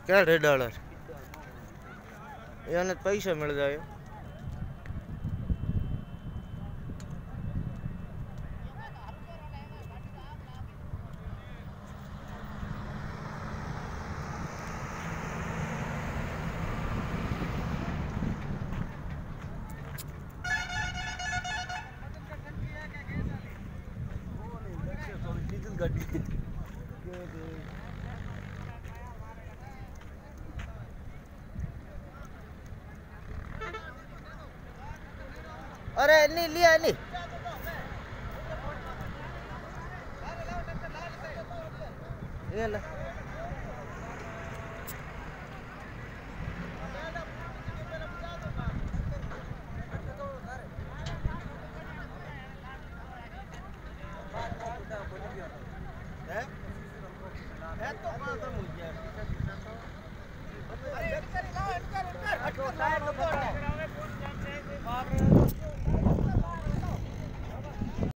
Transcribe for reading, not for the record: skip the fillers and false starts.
क्या $1.5 यानी पैसे मिल जाए। अरे नहीं लिया नहीं ये ले। है तो बात मुझे